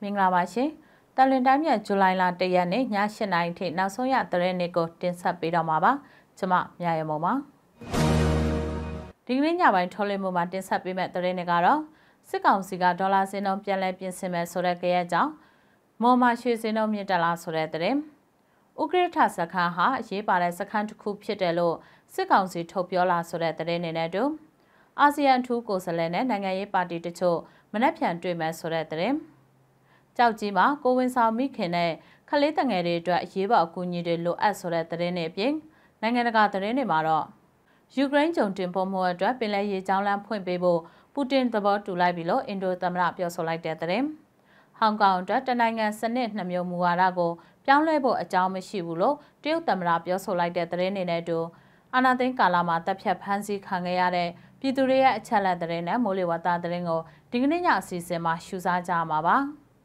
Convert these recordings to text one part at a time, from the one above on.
င်္ဂလာပါရှင်။တလင်တိုင်းမြဇူလိုင်လ1ရက်နေ့ည8:00နာရီထိနောက်ဆုံးရသတင်းတွေကိုတင်ဆက်ပေးတော့မှာပါ။ကျွန်မမြရမုံပါ။ဒီကနေ့ညပိုင်းထုတ်လွှင့်မှုမှာတင်ဆက်ပေးမယ့်သတင်းတွေကတော့စစ်ကောင်စီကဒေါ်လာစင်းနှုန်းပြန်လည်ပြင်ဆင်မယ်ဆိုတဲ့ကြေညာကြောင့်မွန်မာရွှေစင်းနှုန်းမြင့်တက်လာဆိုတဲ့သတင်း။ဥက္ကဋ္ဌစခန်းဟာအရေးပါတဲ့စခန်းတစ်ခုဖြစ်တယ်လို့စစ်ကောင်စီထုတ်ပြောလာဆိုတဲ့သတင်းတွေနဲ့အတူအာဆီယံထူးကိုယ်စားလှယ်နဲ့နိုင်ငံရေးပါတီတချို့မနက်ဖြန်တွေ့မယ်ဆိုတဲ့သတင်းကြောက်ကြီးမှာကိုဝင်ဆောင်မိခင်နဲ့ခလေးတငယ်တွေအတွက်အရေးပေါ်အကူအညီတွေလိုအပ်ဆိုတဲ့သတင်းတွေအပြင်နိုင်ငံတကာသတင်းတွေမှာတော့ယူကရိန်းဂျုံတင်ပို့မှုအတွက်ပင်လယ်ရေကြောင်းလမ်းဖွင့်ပေးဖို့ပူတင်သဘောတူလိုက်ပြီလို့အင်ဒိုသမ္မတပြောဆိုလိုက်တဲ့သတင်းဟောင်ကောင်အတွက်တနိုင်ငံစနစ်2မျိုးမူဝါဒကိုပြောင်းလဲဖို့အကြောင်းမရှိဘူးလို့တရုတ်သမ္မတပြောဆိုလိုက်တဲ့သတင်းတွေနဲ့အတူအာဏာသိမ်းကာလမှာတပ်ဖြတ်ဖမ်းဆီးခံခဲ့ရတဲ့ပြည်သူတွေရဲ့အချက်အလက်သတင်းနဲ့မိုးလေဝသသတင်းကိုဒီကနေ့ညအစီအစဉ်မှာရှုစားကြမှာပါ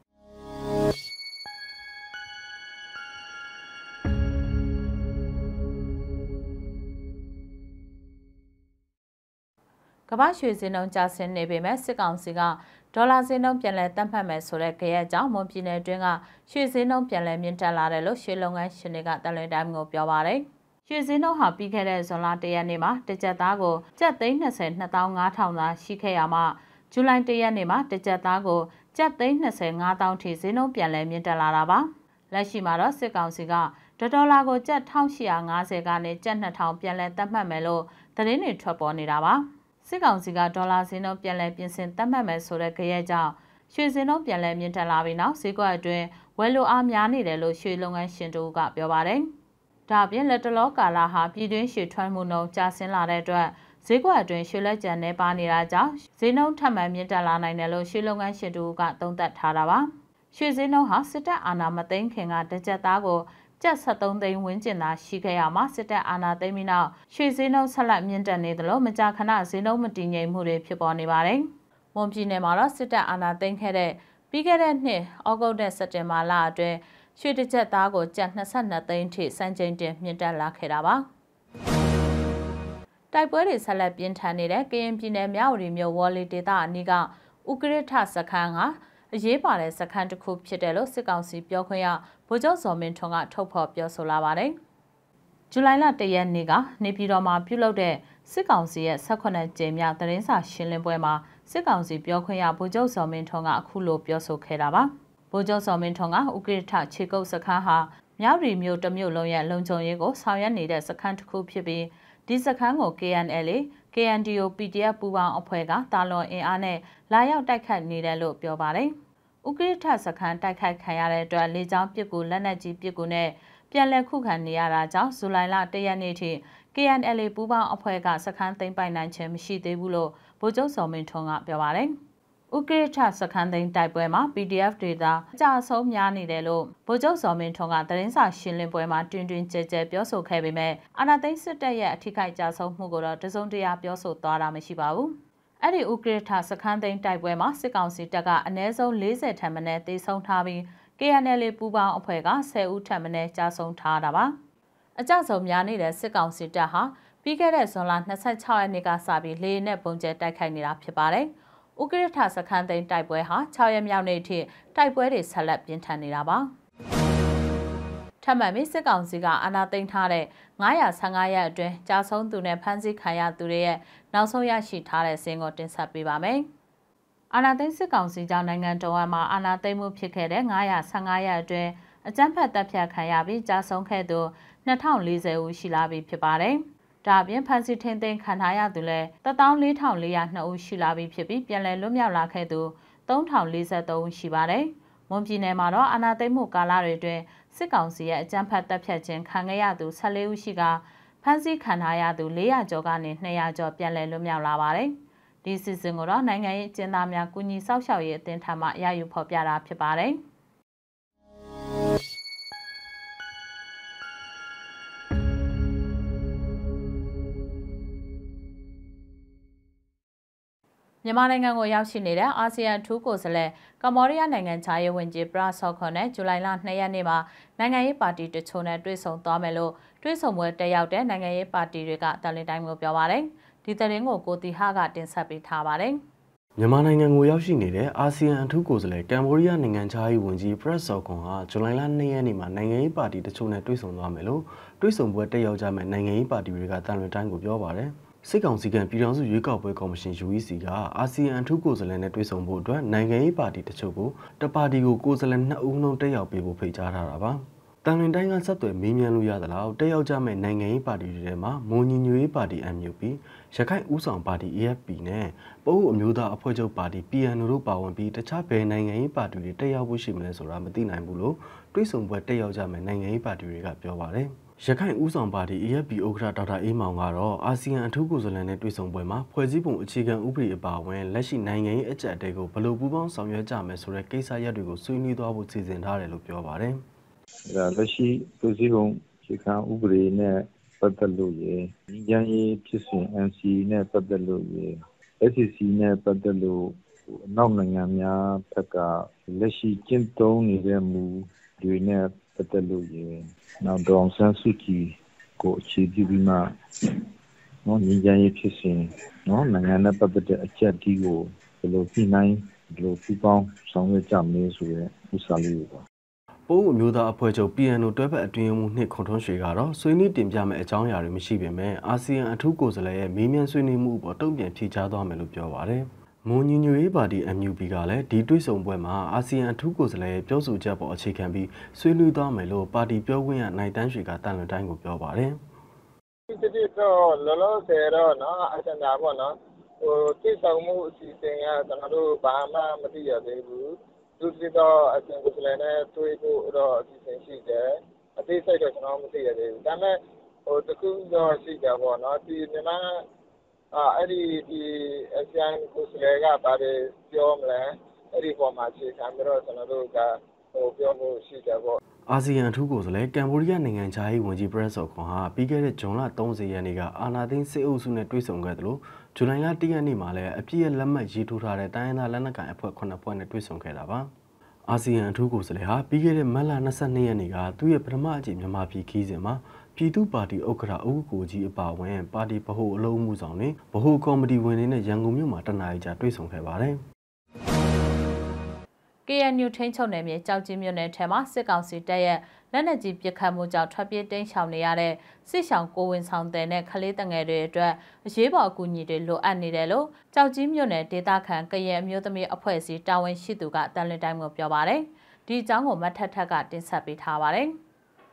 ကမ္ဘာရွှေစင်းနှုန်းကျဆင်းနေပေမဲ့စစ်ကောင်စီကဒေါ်လာစင်းနှုန်းပြန်လည်တက်မှတ်မယ်ဆိုတဲ့ကြေညာကြောင့်မွန်ပြည်နယ်အတွင်းကရွှေစင်းနှုန်းပြန်လည်မြင့်တက်လာတယ်လို့ရွှေလုပ်ငန်းရှင်တွေကတလွင်တိုင်းကိုပြောပါတယ်ရွှေစင်းနှုန်းဟာပြီးခဲ့တဲ့ဇွန်လ1ရက်နေ့မှာတစ်ကျပ်သားကိုကျပ်သိန်း20 25,000သာရှိခဲ့ရမှာဇူလိုင်1ရက်နေ့မှာတစ်ကျပ်သားကိုကျပ်သိန်း20 5,000ထိဈေးနှုန်းပြန်လည်မြင့်တက်လာတာပါလက်ရှိမှာတော့စစ်ကောင်စီကဒေါ်လာကိုကျပ်1850ကနေကျပ်2000ပြန်လည်သတ်မှတ်မယ်လို့သတင်းတွေထွက်ပေါ်နေတာပါစစ်ကောင်စီကဒေါ်လာဈေးနှုန်းပြန်လည်ပြင်ဆင်သတ်မှတ်မယ်ဆိုတဲ့ကြေညာကြောင့်ရွှေဈေးနှုန်းပြန်လည်မြင့်တက်လာပြီးနောက်ဈေးကွက်အတွင်းဝယ်လိုအားများနေတယ်လို့ရွှေလုပ်ငန်းရှင်တို့ကပြောပါတယ်ဒါအပြင်လက်တလောကာလာဟာပြည်တွင်းရွှေထွက်မှုနှုန်းကျဆင်းလာတဲ့အတွက်ဈေးကွက်အတွင်းရွှေလက်ကျန်နေပါနေတာကြောင့်ဈေးနှုန်းထပ်မံမြင့်တက်လာနိုင်တယ်လို့ရွှေလုပ်ငန်းရှင်တို့ကသုံးသပ်ထားတာပါရွှေဈေးနှုန်းဟာစစ်တပ်အာဏာမသိမ်းခင်ကတစ်ကျပ်သားကိုကျပ်73သိန်းဝန်းကျင်သာရှိခဲ့ရမှာစစ်တပ်အာဏာသိမ်းပြီးနောက်ရွှေဈေးနှုန်းဆက်လက်မြင့်တက်နေသလိုမကြာခဏဈေးနှုန်းမတည်ငြိမ်မှုတွေဖြစ်ပေါ်နေပါတယ်။မွန်ပြည်နယ်မှာတော့စစ်တပ်အာဏာသိမ်းခဲ့တဲ့ပြီးခဲ့တဲ့နှစ်ဩဂုတ်နဲ့စက်တင်ဘာလအတွင်းရွှေတစ်ကျပ်သားကိုကျပ်22သိန်းထိစံချိန်တင်မြင့်တက်လာခဲ့တာပါ။တိုက်ပွဲတွေဆက်လက်ပြင်းထန်နေတဲ့ကရင်ပြည်နယ်မြဝတီမြို့ဝေါ်လီဒေသအနီးကဥက္ကဋ္ဌစခန်းကအရေးပါတဲ့စခန်းတစ်ခုဖြစ်တယ်လို့စစ်ကောင်စီပြောခွင့်ရဗိုလ်ချုပ်ဇော်မင်းထွန်းကထုတ်ဖော်ပြောဆိုလာပါတယ်။ဇူလိုင်လ1ရက်နေ့ကနေပြည်တော်မှာပြုလုပ်တဲ့စစ်ကောင်စီရဲ့18ကြိမ်မြောက်သတင်းစာရှင်းလင်းပွဲမှာစစ်ကောင်စီပြောခွင့်ရဗိုလ်ချုပ်ဇော်မင်းထွန်းကအခုလိုပြောဆိုခဲ့တာပါ။ဗိုလ်ချုပ်ဇော်မင်းထွန်းကဥက္ကဋ္ဌခြေကုပ်စခန်းဟာမြဝတီမြို့တစ်မြို့လုံးရဲ့လုံခြုံရေးကိုဆောင်ရွက်နေတဲ့စခန်းတစ်ခုဖြစ်ပြီးဒီစခန်းကို KNLA, KNDO, PDF ပူးပေါင်းအဖွဲ့ကတာလွန်အင်အားနဲ့လာရောက်တိုက်ခိုက်နေတယ်လို့ပြောပါတယ်။ဥက္ကဋ္ဌစခန်းတိုက်ခိုက်ခံရတဲ့အတွက်လေကြောင်းပစ်ကူလက်နက်ကြီးပစ်ကူနဲ့ပြန်လည်ခုခံနေရတာကြောင့်ဇူလိုင်လ1ရက်နေ့ထိ KNLA ပူးပေါင်းအဖွဲ့ကစခန်းသိမ်းပိုက်နိုင်ခြင်းမရှိသေးဘူးလို့ဗိုလ်ချုပ်စော်မင်းထွန်းကပြောပါတယ်။ဥက္ကဋ္ဌစခန်းသိမ်းတိုက်ပွဲမှာ PDF ဒေသအကြအဆုံးများနေတယ်လို့ဗိုလ်ချုပ်စော်မင်းထွန်းကသတင်းစာရှင်းလင်းပွဲမှာတွင်တွင်ကျဲကျဲပြောဆိုခဲ့ပေမဲ့အာဏာသိမ်းစစ်တပ်ရဲ့အထိခိုက်ကြဆုံးမှုကိုတော့တစုံတရာပြောဆိုသွားတာမရှိပါဘူး။အဲ့ဒီဥက္ကဋ္ဌစခန်းသိမ်းတိုက်ပွဲမှာစစ်ကောင်စီတပ်ကအနည်းဆုံး40ထက်မနည်းသေဆုံးထားပြီး KNLA ပူးပေါင်းအဖွဲ့က10ဦးထက်မနည်းကြာဆုံးထားတာပါအကြဆုံးများနေတဲ့စစ်ကောင်စီတပ်ဟာပြီးခဲ့တဲ့ဇွန်လ26ရက်နေ့ကစပြီးလေနဲ့ပုံကျဲတိုက်ခိုက်နေတာဖြစ်ပါတယ်ဥက္ကဋ္ဌစခန်းသိမ်းတိုက်ပွဲဟာ6ရက်မြောက်နေ့ထိတိုက်ပွဲတွေဆက်လက်ပြင်းထန်နေတာပါထပ်မံပြီးစစ်ကောင်စီကအာဏာသိမ်းထားတဲ့915ရက်အတွင်းကြာဆုံးသူနဲ့ဖမ်းဆီးခံရသူတွေရဲ့နောက်ဆုံးရရှိထားတဲ့စာရင်းကိုတင်ဆက်ပေးပါမယ်။အာဏာသိမ်းစစ်ကောင်စီကြောင့်နိုင်ငံတော်မှာအာဏာသိမ်းမှုဖြစ်ခဲ့တဲ့915ရက်အတွင်းအကြမ်းဖက်တပ်ဖြတ်ခံရပြီးကြာဆုံးခဲ့သူ2040ဦးရှိလာပြီဖြစ်ပါတယ်။ဒါအပြင်ဖမ်းဆီးထိန်းသိမ်းခံထားရသူလည်း14402ဦးရှိလာပြီဖြစ်ပြီးပြန်လည်လွတ်မြောက်လာခဲ့သူ3043ဦးရှိပါတယ်။မွန်ပြည်နယ်မှာတော့အာဏာသိမ်းမှုကာလတွေအတွင်းစစ်ကောင်စီရဲ့အကြမ်းဖက်တပ်ဖြတ်ခြင်းခံခဲ့ရသူ14ဦးရှိကဖမ်းဆီးခံထားရသူ400ကျော်ကနေ200ကျော်ပြန်လည်လွတ်မြောက်လာပါတယ်။ဒီစီစဉ်ကိုတော့နိုင်ငံရေးအကျဉ်းသားများကုညီဆောက်ရှောက်ရေးအသင်းထံမှရယူဖော်ပြတာဖြစ်ပါတယ်။မြန်မာနိုင်ငံကိုရောက်ရှိနေတဲ့အာဆီယံထူးကိုယ်စားလှယ်ကမ္ဘောဒီးယားနိုင်ငံခြားရေးဝန်ကြီးပရာဆော့ခွန်နဲ့ဇူလိုင်လ2ရက်နေ့မှာနိုင်ငံရေးပါတီတချို့နဲ့တွေ့ဆုံသွားမယ်လို့တွေ့ဆုံပွဲတက်ရောက်တဲ့နိုင်ငံရေးပါတီတွေကတလင်တိုင်းကိုပြောပါတယ်။ဒီသတင်းကိုကိုတီဟာကတင်ဆက်ပေးထားပါတယ်မြန်မာနိုင်ငံကိုရောက်ရှိနေတဲ့အာဆီယံအထူးကိုယ်စားလှယ်ကမ်ဘောဒီးယားနိုင်ငံခြားရေးဝန်ကြီးပရက်ဆော့ကွန်ဟာဇူလိုင်လ2 ရက်နေ့မှာနိုင်ငံရေးပါတီတချို့နဲ့တွေ့ဆုံသွားမယ်လို့တွေ့ဆုံပွဲတက်ရောက်ကြမဲ့နိုင်ငံရေးပါတီတွေကတန်လွင်တိုင်းကိုပြောပါတယ်။စစ်ကောင်စီကပြည်ထောင်စုရွေးကောက်ပွဲကော်မရှင် UEC ကအာဆီယံအထူးကိုယ်စားလှယ်နဲ့တွေ့ဆုံဖို့အတွက်နိုင်ငံရေးပါတီတချို့ကိုတပါတီကိုကိုယ်စားလှယ်2ဦးနှုန်းတက်ရောက်ပေးဖို့ဖိတ်ကြားထားတာပါ။တန်လွင်တိုင်းကဆက်သွယ်မေးမြန်းလို့ရသလောက်တက်ရောက်ကြမဲ့နိုင်ငံရေးပါတီတွေထဲမှာမွန်ညီညွတ်ရေးပါတီ MUP ရခိုင်ဦးဆောင်ပါတီ AFP နဲ့ပအိုးအမျိုးသားအဖွဲ့ချုပ်ပါတီ PNO တို့ပါဝင်ပြီးတခြားဘယ်နိုင်ငံရေးပါတီတွေတက်ရောက်ဖို့ရှိမလဲဆိုတာမသိနိုင်ဘူးလို့တွေးဆုံပွဲတက်ရောက်ကြမဲ့နိုင်ငံရေးပါတီတွေကပြောပါတယ်။ရခိုင်ဦးဆောင်ပါတီ AFP ဥက္ကဋ္ဌဒေါက်တာအေးမောင်ကတော့အာဆီယံအထူးကိုယ်စားလှယ်နဲ့တွေ့ဆုံပွဲမှာဖွဲ့စည်းပုံအခြေခံဥပဒေအပါအဝင်လက်ရှိနိုင်ငံရေးအကြအတဲကိုဘယ်လိုပူးပေါင်းဆောင်ရွက်ကြမယ်ဆိုတဲ့ကိစ္စရပ်တွေကိုဆွေးနွေးသွားဖို့စီစဉ်ထားတယ်လို့ပြောပါတယ်။လက်ရှိဖွဲ့စည်းပုံအခြေခံဥပဒေနဲ့ပတ်သက်လို့ရယ်ဉာဏ်ရည်ဖြစ်စဉ် NCA နဲ့ပတ်သက်လို့ရယ် SCC နဲ့ပတ်သက်လို့နောက်နိုင်ငံများဘက်ကလက်ရှိကျင့်သုံးနေတဲ့မူတွေနဲ့ပတ်သက်လို့ရယ်နောက်ဒေါအောင်ဆန်းစုကြည်ကိုအခြေပြုပြီးမှဉာဏ်ရည်ဖြစ်စဉ်နိုင်ငံနဲ့ပတ်သက်တဲ့အချက်အသီးကိုဘယ်လိုညှိနှိုင်းဘယ်လိုပူးပေါင်းဆောင်ရွက်ကြမလဲဆိုတဲ့ဥစ္စာလေးတွေပါပိုးအမျိုးသားအဖွဲ့ချုပ် PNO တွဲဖက်အတွင်းမှုနှစ်ခွန်ထွန်းရွှေကတော့ဆွေးနွေးတင်ပြမယ့်အကြောင်းအရာတွေမရှိပေမဲ့အာဆီယံအထူးကိုယ်စားလှယ်ရဲ့မေးမြန်းဆွေးနွေးမှုအပေါ်တုံ့ပြန်ဖြေကြားသွားမယ်လို့ပြောပါတယ်။မွန်ညီညွတ်ရေးပါတီ MUP ကလည်းဒီတွေ့ဆုံပွဲမှာအာဆီယံအထူးကိုယ်စားလှယ်ရဲ့ပြောဆိုချက်ပေါ်အခြေခံပြီးဆွေးနွေးသွားမယ်လို့ပါတီပြောခွင့်ရနိုင်တန်းရွှေကတန်လွင်တိုင်းကိုပြောပါတယ်။ဒီတော့လောလောဆယ်တော့အစံတာပေါ့နော်တွေ့ဆုံမှုအစီအစဉ်ကကျွန်တော်တို့ဘာမှမသိရသေးဘူး။သူကတော့အစံကိုယ်စားလှယ်နဲ့တွေ့ဖို့တော့အစီအစဉ်ရှိတယ်။အသေးစိတ်တော့ကျွန်တော်မသိရသေးဘူး။ဒါပေမဲ့တခုတော့ရှိတယ်ပေါ့နော်။ဒီမြန်မာအဲ့ဒီအစံကိုယ်စားလှယ်ကဘာတွေပြောမလဲအဲ့ဒီပေါ်မှာအခြေခံပြီးတော့ကျွန်တော်တို့ကပြောဖို့ရှိတယ်ပေါ့အာဆီယံအထူးကိုယ်စားလှယ်ကမ်ဘောဒီးယားနိုင်ငံခြားရေးဝန်ကြီးပရက်ဆော့ခွန်ဟာပြီးခဲ့တဲ့ဇွန်လ30ရက်နေ့ကအာနာသိန်းစစ်အုပ်စုနဲ့တွေ့ဆုံခဲ့တယ်လို့ဇူလိုင်လ1ရက်နေ့မှာလည်းအပြည့်ရဲ့လက်မှတ်ရေးထိုးထားတဲ့တိုင်းရင်းသားလက်နက်ကိုင်အဖွဲ့9ဖွဲ့နဲ့တွေ့ဆုံခဲ့တာပါအာဆီယံအထူးကိုယ်စားလှယ်ဟာပြီးခဲ့တဲ့မတ်လ22ရက်နေ့ကသူ့ရဲ့ပထမအကြိမ်မြန်မာပြည်ခီးစဉ်မှာပြည်သူ့ပါတီဥက္ကဋ္ဌဦးကိုကြီးအပါအဝင်ပါတီဗဟိုအလုံးမှုဆောင်တွေဗဟိုကော်မတီဝင်တွေနဲ့ရန်ကုန်မြို့မှာတနအီကြာတွေ့ဆုံခဲ့ပါတယ် KNU ထိန်းချုပ်နယ်မြေကြောက်ကြီးမြို့နယ်ထဲမှာစစ်ကောင်စီတပ်ရဲ့လက်နက်ကြီးပစ်ခတ်မှုကြောင့်ထွက်ပြေးတိမ်းရှောင်နေရတဲ့စစ်ဆောင်ကိုဝင်ဆောင်တဲ့နဲ့ကလေးတငယ်တွေအတွက်အရေးပေါ်အကူအညီတွေလိုအပ်နေတယ်လို့ကြောက်ကြီးမြို့နယ်ဒေသခံကရင်အမျိုးသမီးအဖွဲ့အစည်းတာဝန်ရှိသူကတန်လွင်တိုင်းကိုပြောပါတယ်။ဒီအကြောင်းကိုမထက်ထက်ကတင်ဆက်ပေးထားပါတယ်။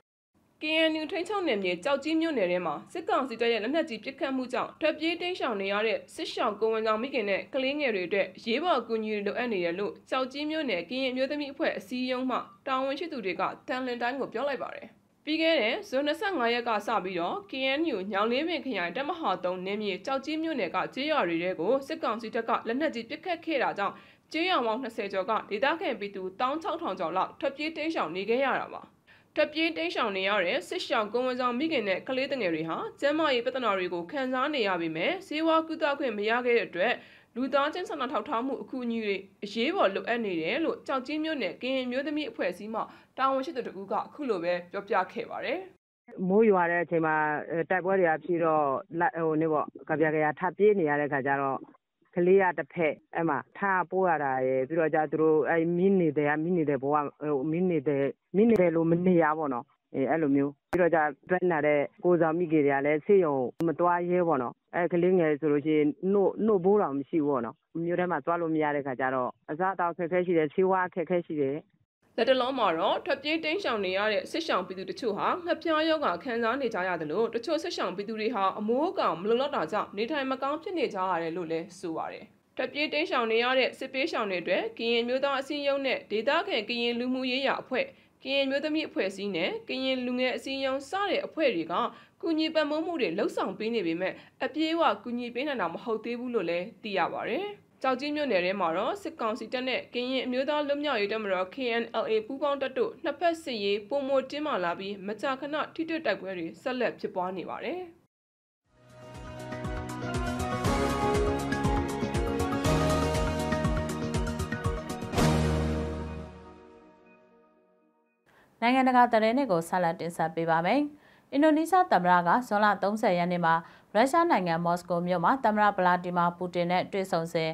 KNU ထိန်းချုပ်နယ်မြေကြောက်ကြီးမြို့နယ်ထဲမှာစစ်ကောင်စီတပ်ရဲ့လက်နက်ကြီးပစ်ခတ်မှုကြောင့်ထွက်ပြေးတိမ်းရှောင်နေရတဲ့စစ်ရှောင်ကိုဝန်ဆောင်မိခင်နဲ့ကလေးငယ်တွေအတွက်ရေးပေါ်အကူအညီတွေလိုအပ်နေတယ်လို့ကြောက်ကြီးမြို့နယ်ကရင်အမျိုးသမီးအဖွဲ့အစည်းအရုံးမှတာဝန်ရှိသူတွေကတန်လင်တိုင်းကိုပြောလိုက်ပါတယ်။ပြီးခဲ့တဲ့ဇွန်25ရက်ကစပြီးတော့ KNU ညောင်လေးပင်ခရိုင်တပ်မဟာ3နယ်မြေကြောက်ကြီးမြို့နယ်ကကျေးရွာတွေတဲကိုစစ်ကောင်စီတပ်ကလက်နက်ကြီးပစ်ခတ်ခဲ့တာကြောင့်ကျေးရွာပေါင်း20ကျော်ကဒေသခံပြည်သူ16000ကျော်လောက်ထွက်ပြေးတိမ်းရှောင်နေခဲ့ရတာပါ။ထွက်ပြေးတိမ်းရှောင်နေရတဲ့စစ်ရှောင်ကိုဝန်ဆောင်မိခင်နဲ့ကလေးငယ်တွေဟာကျန်းမာရေးပြဿနာတွေကိုခံစားနေရပေမဲ့ဆေးဝါးကုသခွင့်မရခဲ့တဲ့အတွက်လူသားချင်းစာနာထောက်ထားမှုအကူအညီတွေအရေးပေါ်လိုအပ်နေတယ်လို့ကြောက်ကြီးမြို့နယ်ကရင်မျိုးသမီးအဖွဲ့အစည်းမှတာဝန်ရှိသူတို့ကအခုလိုပဲပြောပြခဲ့ပါတယ်။မိုးရွာတဲ့အချိန်မှာတိုက်ပွဲတွေကဖြစ်တော့ကြပြကြထပ်ပြေးနေရတဲ့ခါကျတော့ကလေးရတစ်ဖက်အဲ့မှာထားပိုးရတာရယ်ပြီးတော့သူတို့အဲ့မိနေတဲ့ဘဝမိနေတဲ့လို့မနေရပါတော့အဲ့လိုမျိုးပြီးတော့တွန်းလာတဲ့ကိုဆောင်မိကြီးတွေကလည်းဆေးရုံမသွားရဲပေါ့နော်အဲ့ကလေးငယ်ဆိုလို့ရှိရင်နှုတ်ဘိုးတော်မရှိဘူးပေါ့နော်မြို့ထဲမှာသွားလို့မရတဲ့ခါကျတော့အစားအသောက်ခက်ခဲရှိတယ်ဆေးဝါးခက်ခဲရှိတယ်လက်တလုံးမှာတော့ထွက်ပြေးတိမ်းရှောင်နေရတဲ့စစ်ရှောင်ပြည်သူတချို့ဟာငှက်ဖျားရောဂါခံစားနေကြရတယ်လို့တချို့စစ်ရှောင်ပြည်သူတွေဟာအမိုးအကောင်မလုံလောက်တာကြောင့်နေထိုင်မကောင်းဖြစ်နေကြရတယ်လို့လည်းဆိုပါတယ်။ထွက်ပြေးတိမ်းရှောင်နေရတဲ့စစ်ပေးရှောင်တွေအတွက်ကရင်မျိုးသားအစည်းအရုံးနဲ့ဒေသခံကရင်လူမှုရေးရာအဖွဲ့ကရင်မျိုးသမီးအဖွဲ့အစည်းနဲ့ကရင်လူငယ်အစည်းအရုံးစတဲ့အဖွဲ့တွေကကူညီပံ့ပိုးမှုတွေလှုပ်ဆောင်ပေးနေပေမဲ့အပြေးအဝကူညီပေးနိုင်တာမဟုတ်သေးဘူးလို့လည်းသိရပါတယ်။ကြောက်ကြီးမြို့နယ်ထဲမှာတော့စစ်ကောင်စီတပ်နဲ့ကရင်အမျိုးသားလွတ်မြောက်ရေးတပ်မတော် KNLA ပူးပေါင်းတပ်တို့နှစ်ဖက်စစ်ရေးပုံမတင်းမာလာပြီးမကြာခဏထိတွေ့တိုက်ပွဲတွေဆက်လက်ဖြစ်ပွားနေပါတယ်။နိုင်ငံတကာသတင်းတွေကိုဆက်လက်တင်ဆက်ပေးပါမယ်။အင်ဒိုနီးရှားသမ္မတကဇွန်လ30ရက်နေ့မှာရုရှားနိုင်ငံမော်စကိုမြို့မှာသမ္မတဗလာဒီမာပူတင်နဲ့တွေ့ဆုံစဉ်က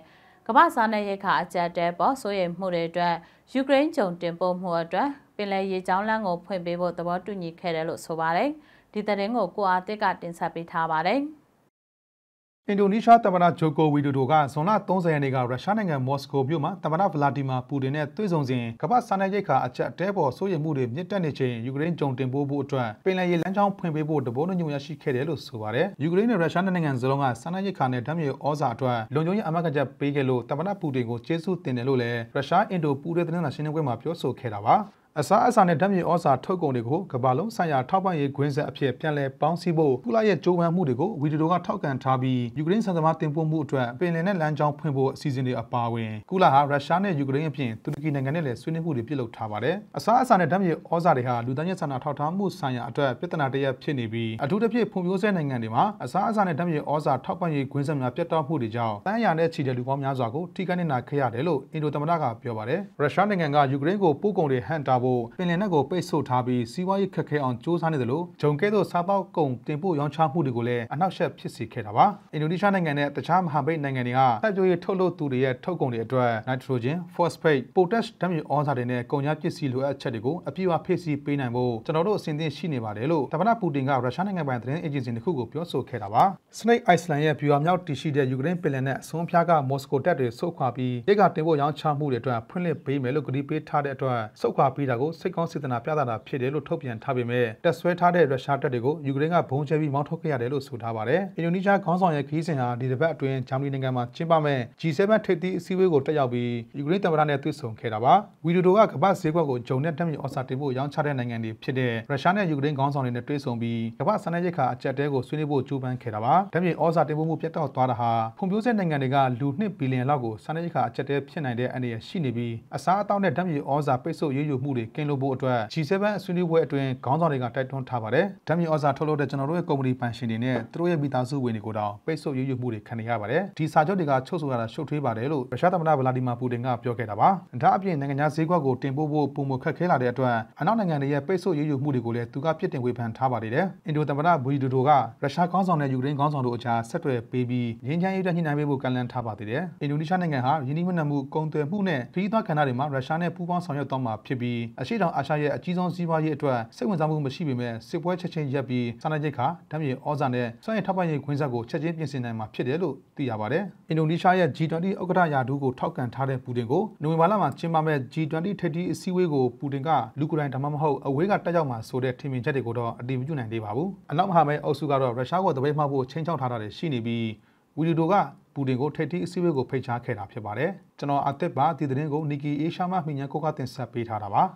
ကမ္ဘာစားနပ်ရိက္ခာအကျပ်တဲပေါ်စိုးရိမ်မှုတွေအတွက်ယူကရိန်းဂျုံတင်ပို့မှုအတွက်ပင်လယ်ရေကြောင်းလမ်းကိုဖွင့်ပေးဖို့သဘောတူညီခဲ့တယ်လို့ဆိုပါတယ်ဒီသတင်းကိုကိုအားတစ်ကတင်ဆက်ပေးထားပါတယ်အင်ဒိုနီးရှားသမ္မတဂျိုကိုဝီဒိုဒိုကဇွန်လ30ရက်နေ့ကရုရှားနိုင်ငံမော်စကိုမြို့မှာသမ္မတဗလာဒီမာပူတင်နဲ့တွေ့ဆုံစဉ်ကမ္ဘာစားနပ်ရိက္ခာအကျပ်တဲပေါ်စိုးရိမ်မှုတွေမြင့်တက်နေချိန်ယူကရိန်းဂျုံတင်ပို့ဖို့အတွက်ပင်လယ်ရေလမ်းကြောင်းဖွင့်ပေးဖို့တဘောနှညွှန်ရရှိခဲ့တယ်လို့ဆိုပါတယ်။ယူကရိန်းနဲ့ရုရှားနိုင်ငံစလုံးကစားနပ်ရိက္ခာနဲ့ဓာတ်မြေဩဇာအတွက်လုံခြုံရေးအမကချက်ပေးခဲ့လို့သမ္မတပူတင်ကိုကျေးဇူးတင်တယ်လို့လည်းရုရှားအင်ဒိုပူတဲ့သတင်းစာရှင်းလင်းပွဲမှာပြောဆိုခဲ့တာပါ။အစားအစာနဲ့ဓာတ်မြေဩဇာထုတ်ကုန်တွေကိုကမ္ဘာလုံးဆိုင်ရာထောက်ပံ့ရေးကွင်းဆက်အဖြစ်ပြန်လည်ပေါင်းစည်းဖို့ကုလရဲ့ကြိုးပမ်းမှုတွေကိုဝီဒီယိုကထောက်ခံထားပြီးယူကရိန်းစံသမားတင်ပို့မှုအတွက်ပင်လယ်နဲ့လမ်းကြောင်းဖွင့်ဖို့အစီအစဉ်တွေအပါအဝင်ကုလဟာရုရှားနဲ့ယူကရိန်းအပြင်တူရကီနိုင်ငံနဲ့လည်းဆွေးနွေးမှုတွေပြုလုပ်ထားပါတယ်။အစားအစာနဲ့ဓာတ်မြေဩဇာတွေဟာလူသားချင်းစာနာထောက်ထားမှုဆိုင်ရာအတွက်ပြဿနာတစ်ရပ်ဖြစ်နေပြီးအထူးသဖြင့်ဖွံ့ဖြိုးဆဲနိုင်ငံတွေမှာအစားအစာနဲ့ဓာတ်မြေဩဇာထောက်ပံ့ရေးကွင်းဆက်များပြတ်တောက်မှုတွေကြောင့်တန်းရာနဲ့ချီတဲ့လူပေါင်းများစွာကိုထိခိုက်နေတာခဲ့ရတယ်လို့အင်ဒိုသမ္မတကပြောပါတယ်။ရုရှားနိုင်ငံကယူကရိန်းကိုပို့ကုန်တွေဟန့်တာဖို့ပင်လယ်နဲ့ကိုပိတ်ဆို့ထားပြီးစီးပွားရေးခက်ခဲအောင်စ조사နေတယ်လို့ဂျုံကဲသို့စားပေါက်ကုန်တင်ပို့ရောင်းချမှုတွေကိုလည်းအနောက်ရှက်ဖြစ်စေခဲ့တာပါအင်ဒိုနီးရှားနိုင်ငံနဲ့တခြားမဟာမိတ်နိုင်ငံတွေကစိုက်ပျိုးရေးထုတ်လုပ်သူတွေရဲ့ထုတ်ကုန်တွေအတွက်နိုက်ထရိုဂျင် phosphate, potash ဓာတ်မြေဩဇာတွေနဲ့ကုန်ကျပစ္စည်းလိုအပ်ချက်တွေကိုအပြည့်အဝဖြည့်ဆည်းပေးနိုင်ဖို့ကျွန်တော်တို့အစဉ်သင့်ရှိနေပါတယ်လို့သမ္မတပူတင်ကရုရှားနိုင်ငံပိုင်သတင်းအေဂျင်စီတစ်ခုကိုပြောဆိုခဲ့တာပါစနိတ်အိုက်စလန်ရဲ့ဗျူဟာမြောက်တည်ရှိတဲ့ယူကရိန်းပင်လယ်နဲ့အစွန်းဖျားကမော်စကိုတပ်တွေဆုတ်ခွာပြီးရိတ်ကတင်ပို့ရောင်းချမှုတွေအတွက်ဖွင့်လှစ်ပေးမယ်လို့ကတိပေးထားတဲ့အတွက်ဆုတ်ခွာပြီးတာကိုစိတ်ကောင်းစေတနာပြသတာဖြစ်တယ်လို့ထုတ်ပြန်ထားပေမဲ့တက်ဆွဲထားတဲ့ရုရှားတပ်တွေကိုယူကရိန်းကဘုံကျဲပြီးမောင်းထုတ်ခဲ့ရတယ်လို့ဆိုထားပါတယ်။အင်ဒိုနီးရှားခေါင်းဆောင်ရဲ့ခရီးစဉ်ဟာဒီတစ်ပတ်အတွင်းဂျာမနီနိုင်ငံမှာကျင်းပမဲ့ G7 ထိပ်သီးအစည်းအဝေးကိုတက်ရောက်ပြီးယူကရိန်းသမ္မတနဲ့တွေ့ဆုံခဲ့တာပါ။ဝီဒိုဒိုကကမ္ဘာဈေးကွက်ကိုဂျုံနဲ့ဓာတ်မြေဩဇာတင်ဖို့ရောင်းချတဲ့နိုင်ငံတွေဖြစ်တဲ့ရုရှားနဲ့ယူကရိန်းခေါင်းဆောင်တွေနဲ့တွေ့ဆုံပြီးကမ္ဘာစားနပ်ရိက္ခာအကျပ်တဲကိုဆွေးနွေးဖို့ကြိုးပမ်းခဲ့တာပါ။ဓာတ်မြေဩဇာတင်ပို့မှုပြတ်တောက်သွားတာဟာဖွံ့ဖြိုးဆဲနိုင်ငံတွေကလူ2ဘီလီယံလောက်ကိုစားနပ်ရိက္ခာအကျပ်တဲဖြစ်နိုင်တဲ့အန္တရာယ်ရှိနေပြီးအစားအသောက်နဲ့ဓာတ်မြေဩဇာပိတ်ဆို့ရေးယူမှုတွေကင်းလို့ဖို့အတွက် G7 ဆွေးနွေးပွဲအတွင်းခေါင်းဆောင်တွေကတိုက်တွန်းထားပါတယ်။ဓာတ်မြေဩဇာထုတ်လုပ်တဲ့ကျွန်တော်တို့ရဲ့ကုမ္ပဏီပိုင်ရှင်တွေနဲ့သူတို့ရဲ့မိသားစုဝင်တွေကိုတောင်ပိတ်ဆို့ရေးယူမှုတွေခံနေရပါတယ်။ဒီစာချုပ်တွေကချုပ်ဆိုရတာရှုပ်ထွေးပါတယ်လို့ရုရှားသမ္မတဗလာဒီမာပူတင်ကပြောခဲ့တာပါ။ဒါအပြင်နိုင်ငံခြားဈေးကွက်ကိုတင်ပို့ဖို့ပုံမခက်ခဲလာတဲ့အတွက်အနောက်နိုင်ငံတွေရဲ့ပိတ်ဆို့ရေးယူမှုတွေကိုလည်းသူကပြစ်တင်ဝေဖန်ထားပါသေးတယ်။အင်ဒိုသမ္မတဝီဒိုဒိုကရုရှားခေါင်းဆောင်နဲ့ယူကရိန်းခေါင်းဆောင်တို့အကြားဆက်သွယ်ပေးပြီးငြိမ်းချမ်းရေးအတွက်ညှိနှိုင်းပေးဖို့ကမ်းလှမ်းထားပါသေးတယ်။အင်ဒိုနီးရှားနိုင်ငံဟာယင်းနှိမ့်နှံမှုကုန်သွယ်မှုနဲ့ခရီးသွားကဏ္ဍတွေမှာရုရှားနဲ့ပူးပေါင်းဆောင်ရွက်သွားမှာဖြစ်ပြီးအရှေ့တောင်အာရှရဲ့အကြီးဆုံးစီးပွားရေးအတွက်စိတ်ဝင်စားမှုမရှိပေမဲ့စစ်ပွဲချက်ချင်းရပ်ပြီးစားနပ်ရိက္ခာဓာတ်မြေဩဇာနဲ့စွမ်းရည်ထောက်ပံ့ရေးခွင့်ဆက်ကိုချက်ချင်းပြင်ဆင်နိုင်မှာဖြစ်တယ်လို့သိရပါတယ်။အင်ဒိုနီးရှားရဲ့ G20 ဥက္ကဋ္ဌရာထူးကိုထောက်ခံထားတဲ့ပူတင်ကိုနိုဝင်ဘာလမှာကျင်းပမဲ့ G20 ထိပ်သီးအစည်းအဝေးကိုပူတင်ကလူကိုယ်တိုင်ဒါမှမဟုတ်အဝေးကတက်ရောက်မှာဆိုတဲ့ထင်မြင်ချက်တွေကိုတော့အတည်မပြုနိုင်သေးပါဘူး။အနောက်မဟာမိတ်အုပ်စုကတော့ရုရှားကိုတပိတ်မှောက်ဖို့ချိန်ချောက်ထားတာတွေရှိနေပြီးဝီဒီယိုကပူတင်ကိုထိပ်သီးအစည်းအဝေးကိုဖိတ်ကြားခဲ့တာဖြစ်ပါတယ်။ကျွန်တော်အသစ်ပါဒီသတင်းကိုနီကီအေရှားမှမှညံကိုကတင်ဆက်ပေးထားတာပါ။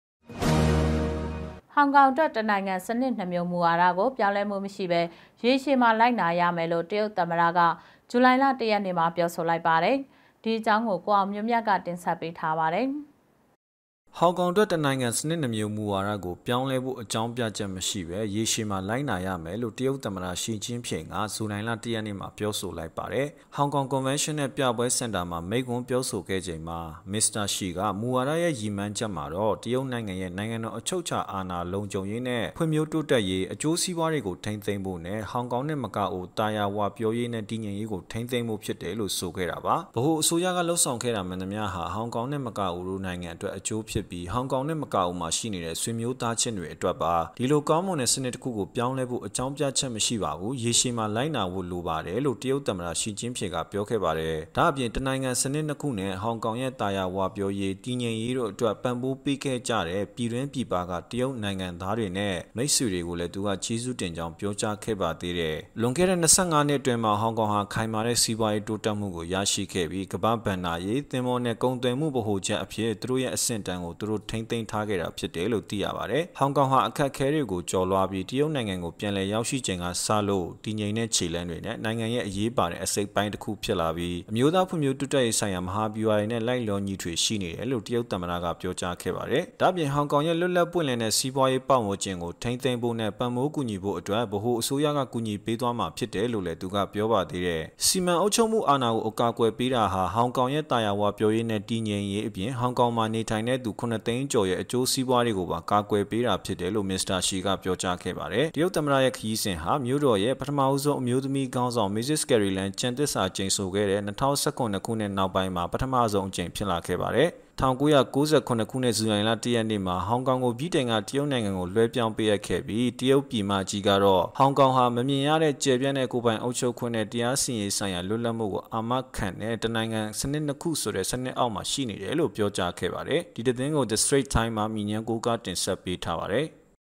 ဟောင်ကောင်အတွက်တနိုင်ငံစနစ်နှမျိုးမူဝါဒကိုပြောင်းလဲမှုမရှိဘဲရေရှည်မှာလိုက်နာရမယ်လို့တရုတ်သမ္မတကဇူလိုင်လ1ရက်နေ့မှာပြောဆိုလိုက်ပါတယ်။ဒီအကြောင်းကိုကိုအောင်မြတ်မြတ်ကတင်ဆက်ပေးထားပါတယ်။ဟောင်ကောင်အတွက်တနိုင်ငံစနစ်နှမျိုးမူဝါဒကိုပြောင်းလဲဖို့အကြောင်းပြချက်မရှိဘဲရေရှည်မှာလိုက်နာရမယ်လို့တရုတ်သမ္မတရှီကျင်းဖျင်ကဇူလိုင်လ1ရက်နေ့မှာပြောဆိုလိုက်ပါတယ်။ဟောင်ကောင်ကွန်ဗင်းရှင်းနဲ့ပြပွဲစင်တာမှာမိန့်ခွန်းပြောဆိုခဲ့ချိန်မှာမစ္စတာရှီကမူဝါဒရဲ့ရည်မှန်းချက်မှာတော့တရုတ်နိုင်ငံရဲ့နိုင်ငံတော်အချုပ်အခြာအာဏာလုံခြုံရေးနဲ့ဖွံ့ဖြိုးတိုးတက်ရေးအကျိုးစီးပွားတွေကိုထိန်းသိမ်းဖို့နဲ့ဟောင်ကောင်နဲ့မကာအိုတာယာဝပြောရေးနဲ့တည်ငြိမ်ရေးကိုထိန်းသိမ်းဖို့ဖြစ်တယ်လို့ဆိုခဲ့တာပါ။ဗဟိုအစိုးရကလှုပ်ဆောင်ခဲ့တာမှန်သမျှဟာဟောင်ကောင်နဲ့မကာအိုတို့နိုင်ငံအတွက်အကျိုးဖြစ်ပြီးဟောင်ကောင်နဲ့မကာအိုမှာရှိနေတဲ့ဆွေမျိုးသားချင်းတွေအတွက်ပါဒီလိုကောင်းမွန်တဲ့စနစ်တစ်ခုကိုပြောင်းလဲဖို့အကြောင်းပြချက်မရှိပါဘူးရေရှည်မှာလိုက်နာဖို့လိုပါတယ်လို့တရုတ်သမ္မတရှီကျင်းဖျင်ကပြောခဲ့ပါတယ်ဒါအပြင်တနိုင်ငံစနစ်နှစ်ခုနဲ့ဟောင်ကောင်ရဲ့တာယာဝပြောရေးတည်ငြိမ်ရေးတို့အတွက်ပံ့ပိုးပေးခဲ့ကြတဲ့ပြည်တွင်းပြည်ပကတရုတ်နိုင်ငံသားတွေနဲ့မိတ်ဆွေတွေကိုလည်းသူကကျေးဇူးတင်ကြောင်းပြောကြားခဲ့ပါသေးတယ်လွန်ခဲ့တဲ့25နှစ်အတွင်းမှာဟောင်ကောင်ဟာခိုင်မာတဲ့စီးပွားရေးတိုးတက်မှုကိုရရှိခဲ့ပြီးကမ္ဘာ့ဘဏ္ဍာရေးသင်္ဘောနဲ့ကုန်သွယ်မှုဗဟိုချက်အဖြစ်သူတို့ရဲ့အဆင့်တန်းကိုသူတို့ထိန်းသိမ်းထားခဲ့တာဖြစ်တယ်လို့သိရပါတယ်။ဟောင်ကောင်ဟာအခက်အခဲတွေကိုကျော်လွှားပြီးတရုတ်နိုင်ငံကိုပြန်လည်ရောက်ရှိချိန်ကစလို့တည်ငြိမ်တဲ့ခြေလှမ်းတွေနဲ့နိုင်ငံရဲ့အရေးပါတဲ့အစိတ်ပိုင်းတစ်ခုဖြစ်လာပြီးအမျိုးသားဖွံ့ဖြိုးတိုးတက်ရေးဆိုင်ရာမဟာဗျူဟာတွေနဲ့လိုက်လျောညီထွေရှိနေတယ်လို့တရုတ်သမ္မတကပြောကြားခဲ့ပါတယ်။ဒါ့အပြင်ဟောင်ကောင်ရဲ့လွတ်လပ်ပွင့်လင်းတဲ့စီးပွားရေးပတ်ဝန်းကျင်ကိုထိန်းသိမ်းဖို့နဲ့ပံ့ပိုးကူညီဖို့အတွက်ဗဟိုအစိုးရကကူညီပေးသွားမှာဖြစ်တယ်လို့လည်းသူကပြောပါသေးတယ်။စီမံအုပ်ချုပ်မှုအာဏာကိုအကာအကွယ်ပေးတာဟာဟောင်ကောင်ရဲ့တာယာဝပြောရေးနဲ့တည်ငြိမ်ရေးအပြင်ဟောင်ကောင်မှာနေထိုင်တဲ့သူသိန်းကျော်ရဲ့အကျိုးစီးပွားတွေကိုပါကာကွယ်ပေးတာဖြစ်တယ်လို့မစ္စတာရှီကပြောကြားခဲ့ပါတယ်တရုတ်သမ္မတရဲ့ခရီးစဉ်ဟာမြို့တော်ရဲ့ပထမဦးဆုံးအမျိုးသမီးခေါင်းဆောင် Mrs. Carrie Lam ကျန်သစ္စာကျိန်ဆိုခဲ့တဲ့2019ခုနှစ်နောက်ပိုင်းမှာပထမဆုံးအကြိမ်ဖြစ်လာခဲ့ပါတယ်1998ခုနှစ်ဇူလိုင်လ1ရက်နေ့မှာဟောင်ကောင်ကိုဗြိတိန်ကတရုတ်နိုင်ငံကိုလွှဲပြောင်းပေးအပ်ခဲ့ပြီးတရုတ်ပြည်မကြီးကတော့ဟောင်ကောင်ဟာမမြင်ရတဲ့ကျယ်ပြန့်တဲ့ကိုယ်ပိုင်အုပ်ချုပ်ခွင့်နဲ့တရားစီရင်ရေးဆိုင်ရာလွတ်လပ်မှုကိုအာမခံတဲ့တနိုင်ငံစနစ်နှစ်ခုဆိုတဲ့စနစ်အောက်မှာရှိနေတယ်လို့ပြောကြားခဲ့ပါတယ်ဒီသတင်းကို The Straits Times မှာမြင်ញ្ញကိုကတင်ဆက်ပေးထားပါတယ်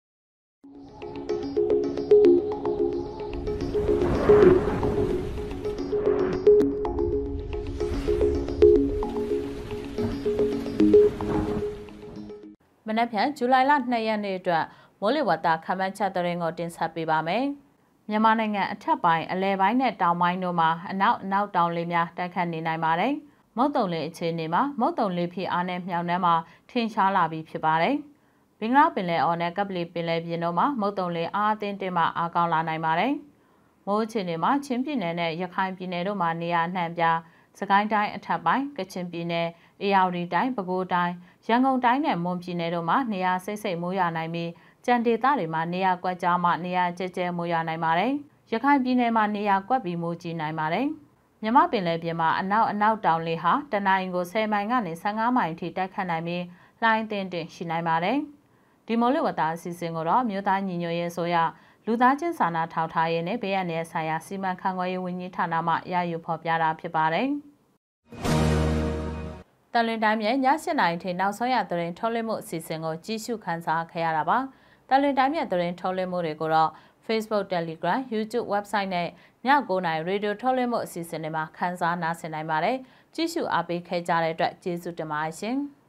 မနက်ဖြန်ဇူလိုင်လ2ရက်နေ့အတွက်မိုးလေဝသခန့်မှန်းချက်သတင်းကိုတင်ဆက်ပေးပါမယ်။မြန်မာနိုင်ငံအထက်ပိုင်းအလယ်ပိုင်းနဲ့တောင်ပိုင်းတို့မှာအနောက်တောင်လေများတိုက်ခတ်နေနိုင်ပါတယ်။မုတ်တုံလေအခြေအနေမှာမုတ်တုံလေဖိအားနဲ့မြောက်နှမ်းမှာထင်ရှားလာပြီးဖြစ်ပါတယ်။ဘင်္ဂလားပင်လယ်အော်နဲ့ကပလီပင်လယ်ပြင်တို့မှာမုတ်တုံလေအားအသင်းတင်မှအားကောင်းလာနိုင်ပါတယ်။မိုးအခြေအနေမှာချင်းပြည်နယ်နဲ့ရခိုင်ပြည်နယ်တို့မှာနေရာအနှံ့ပြားစကိုင်းတိုင်းအထက်ပိုင်းကချင်ပြည်နယ်အေရဝတီတိုင်းပဲခူးတိုင်းရန်ကုန်တိုင်းနဲ့မွန်ပြည်နယ်တို့မှာနေရာစိတ်မိုးရွာနိုင်ပြီးကြံဒေသတွေမှာနေရာကွက်ကြားမှနေရာကျဲမိုးရွာနိုင်ပါတယ်။ရခိုင်ပြည်နယ်မှာနေရာကွက်ပြီးမိုးကြီးနိုင်ပါတယ်။မြမပင်လယ်ပြင်မှာအနောက်တောင်လေဟာတနင်္လာရီကို10မိုင်ကနေ15မိုင်အထိတိုက်ခတ်နိုင်ပြီးလှိုင်းတင်ရှိနိုင်ပါတယ်။ဒီမိုးလေဝသအစီအစဉ်ကိုတော့မြို့သားညီညွတ်ရေးဆိုရလူသားချင်းစာနာထောက်ထားရေးနဲ့ဘေးအန္တရာယ်ဆိုင်ရာစီမံခန့်ခွဲရေးဝန်ကြီးဌာနမှရယူဖော်ပြတာဖြစ်ပါတယ်။တန်လွင်တိုင်းရဲ့ည7:00နာရီထိနောက်ဆုံးရသတင်းထုတ်လွှင့်မှုအစီအစဉ်ကိုကြည့်ရှုခန်းစားခဲ့ရတာပါ။တန်လွင်တိုင်းရဲ့သတင်းထုတ်လွှင့်မှုတွေကိုတော့ Facebook, Telegram, YouTube website နဲ့ည9:00နာရီရေဒီယိုထုတ်လွှင့်မှုအစီအစဉ်တွေမှာခန်းစားနားဆင်နိုင်ပါတယ်။ကြည့်ရှုအားပေးခဲ့ကြတဲ့အတွက်ကျေးဇူးတင်ပါတယ်ရှင်။